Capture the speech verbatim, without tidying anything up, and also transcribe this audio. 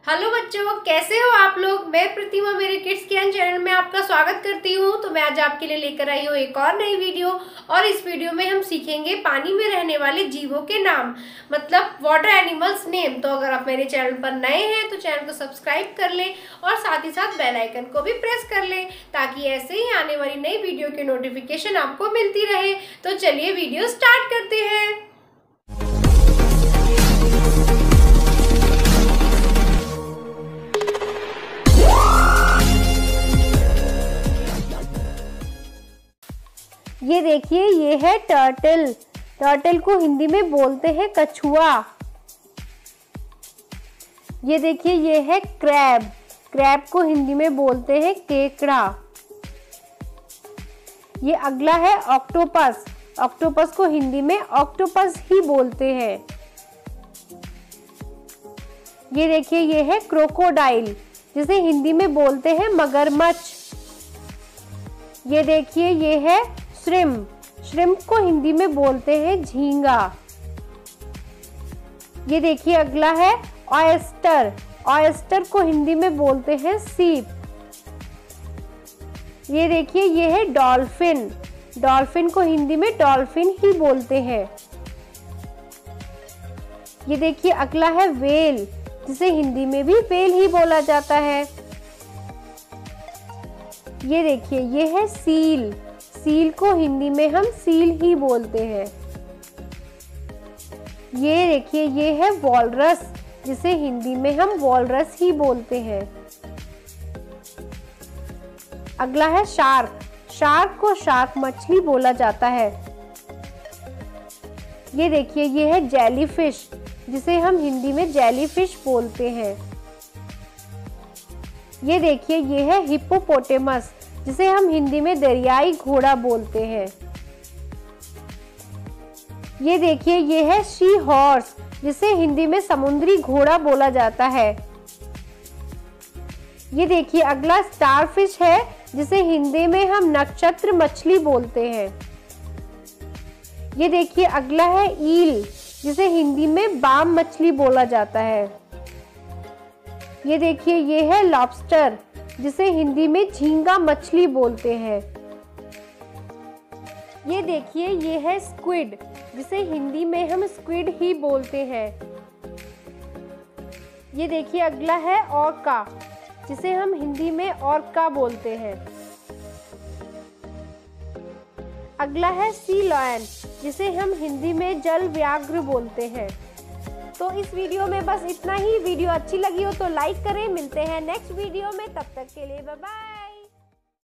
Hello बच्चों, कैसे हो आप लोग। मैं प्रतिमा मेरे किड्स ज्ञान चैनल में आपका स्वागत करती हूँ। तो मैं आज आपके लिए लेकर आई हूँ एक और नई वीडियो और इस वीडियो में हम सीखेंगे पानी में रहने वाले जीवों के नाम, मतलब वाटर एनिमल्स नेम। तो अगर आप मेरे चैनल पर नए हैं तो चैनल को सब्सक्राइब कर लें और साथ ही साथ बेल आइकन को भी प्रेस कर लें ताकि ऐसे ही आने वाली नई वीडियो की नोटिफिकेशन आपको मिलती रहे। तो चलिए वीडियो स्टार्ट करते हैं। ये देखिए, ये है टर्टल। टर्टल को हिंदी में बोलते हैं कछुआ। ये देखिए, ये है क्रैब। क्रैब को हिंदी में बोलते हैं केकड़ा। ये अगला है ऑक्टोपस। ऑक्टोपस को हिंदी में ऑक्टोपस ही बोलते हैं। ये देखिए, ये है क्रोकोडाइल, जिसे हिंदी में बोलते हैं मगरमच्छ। ये देखिए, ये है श्रिम्प। श्रिम्प को हिंदी में बोलते हैं झींगा। ये देखिए, अगला है ऑयस्टर। ऑयस्टर को हिंदी में बोलते हैं सीप। ये देखिए, ये है डॉल्फिन। डॉल्फिन को हिंदी में डॉल्फिन ही बोलते हैं। ये देखिए, अगला है व्हेल, जिसे हिंदी में भी व्हेल ही बोला जाता है। ये देखिए, ये है सील। सील को हिंदी में हम सील ही बोलते हैं। ये देखिए, ये है वॉलरस, जिसे हिंदी में हम वॉलरस ही बोलते हैं। अगला है शार्क। शार्क को शार्क मछली बोला जाता है। ये देखिए, ये है जेलीफिश, जिसे हम हिंदी में जेलीफिश बोलते हैं। ये देखिए, ये है हिप्पोपोटेमस, जिसे हम हिंदी में दरियाई घोड़ा बोलते हैं। ये देखिए, ये है शी हॉर्स, जिसे हिंदी में समुद्री घोड़ा बोला जाता है। ये देखिए, अगला स्टारफिश है, जिसे हिंदी में हम नक्षत्र मछली बोलते हैं। ये देखिए, अगला है ईल, जिसे हिंदी में बाम मछली बोला जाता है। ये देखिए, ये है लॉबस्टर, जिसे हिंदी में झींगा मछली बोलते हैं। ये देखिए, ये है स्क्विड, जिसे हिंदी में हम स्क्विड ही बोलते हैं। ये देखिए, अगला है ऑर्का, जिसे हम हिंदी में ऑर्का बोलते हैं। अगला है सी लायन, जिसे हम हिंदी में जल व्याघ्र बोलते हैं। तो इस वीडियो में बस इतना ही। वीडियो अच्छी लगी हो तो लाइक करें। मिलते हैं नेक्स्ट वीडियो में, तब तक के लिए बाय बाय।